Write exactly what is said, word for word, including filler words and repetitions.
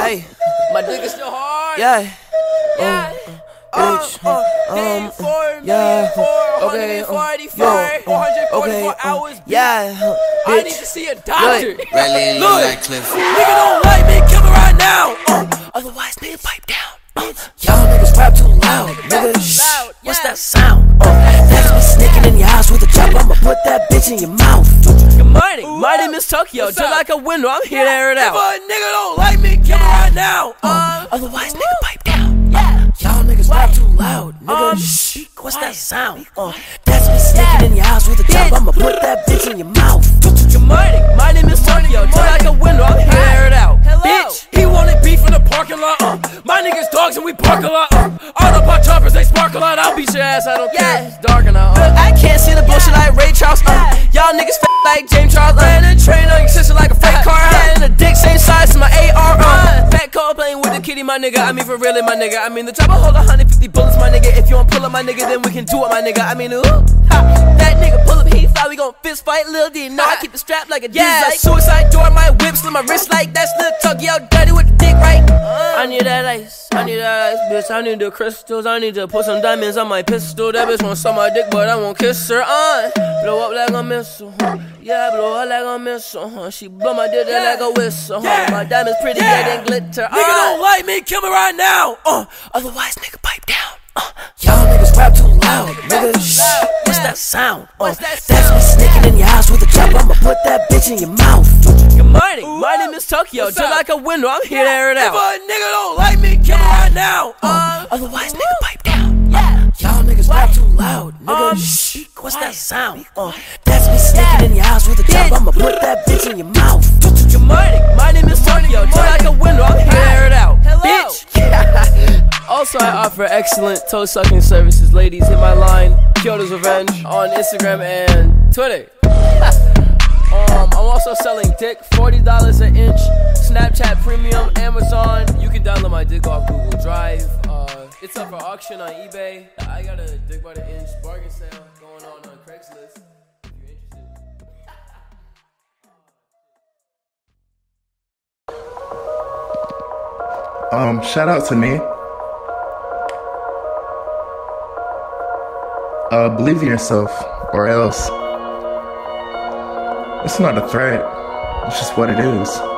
Hey, my dick is still hard. yeah. Yeah. Um, bitch. Um, yeah. Okay. Um, yo. Okay. Um, yeah. I need to see a doctor. Look, like Clifford. Nigga don't like me, kill me right now. Uh, otherwise, nigga, pipe down. Uh, y'all niggas rap too loud, nigga. Shh. Loud, yeah. What's that sound? Uh, that's me sneaking in your house with a choppa. I'ma put that bitch in your mouth. Good morning. Ooh, my name is Tokyo. Just like a window, I'm here to air it out. If a nigga don't like me, kill me right now. Uh, otherwise, nigga, pipe down. Yeah. Y'all niggas rap too loud, nigga. Um, Shh. What's that sound? Uh, that's me sneaking in your house with a choppa. I'ma put that bitch in your mouth. Good morning. My name is Tokyo. Just like a window, I'm here to air it out. Hello. Bitch, he wanted beef in the parking lot. Uh, my niggas dogs and we park a lot. Uh, all the pot choppers, they spark a lot. I'll beat your ass, I don't Yeah. care. It's dark and I, uh, I can't see the bullshit like Ray Charles. Uh, y'all niggas f like James Charles. Uh, ran a train on your sister like a freight car. yeah, and the dick same size as my A R. Uh, Fat call playing with the kitty, my nigga. I mean, for really, my nigga. I mean, the chopper hold one hundred fifty bullets, my nigga. If you don't pull up, my nigga, then we can do it, my nigga. I mean, ooh, ha. That nigga pull up, he fly, we gon' fist fight, Lil D. No, I keep it strapped like a Yeah, like suicide door, my whip, slit my wrist like that's Lil Tokyo, dirty with the dick, right? Uh, I need that ice, I need that ice, bitch. I need the crystals, I need to put some diamonds on my pistol. That bitch won't suck my dick, but I won't kiss her. Uh, blow up like a missile, huh? Yeah, blow up like a missile, huh? She blow my dick yeah. like a whistle, huh? Yeah. My diamonds pretty Yeah. red and glitter. Uh, nigga don't like me, kill me right now. Uh, otherwise, nigga, pipe down. Uh, y'all niggas rap too loud, nigga. Shh. Loud, What's yeah. that sound? Uh, What's that that's me sneaking in your house with a choppa. I'ma put that bitch in your mouth. Good morning, Ooh, my name is Tokyo. what's Just up? like a window, I'm here to air it If out. a nigga don't like me, kill me right now. Uh, otherwise, nigga, pipe down. Yeah. Y'all niggas rap too loud, nigga. Um, Shh. What's that sound? Uh, that's me sneaking in your house with a choppa. I'ma put that bitch in your mouth. Good morning, my name is Tokyo. Just like a window, I'm here to air it out. Hello. Bitch. Also, I offer excellent toe sucking services. Ladies, hit my line, Kyoto's Revenge, on Instagram and Twitter. um, I'm also selling dick, forty dollars an inch, Snapchat Premium, Amazon. You can download my dick off Google Drive. Uh, it's up for auction on eBay. I got a dick by the inch bargain sale going on on Craigslist. If you're interested. Um, shout out to me. Uh, believe in yourself, or else. It's not a threat, it's just what it is.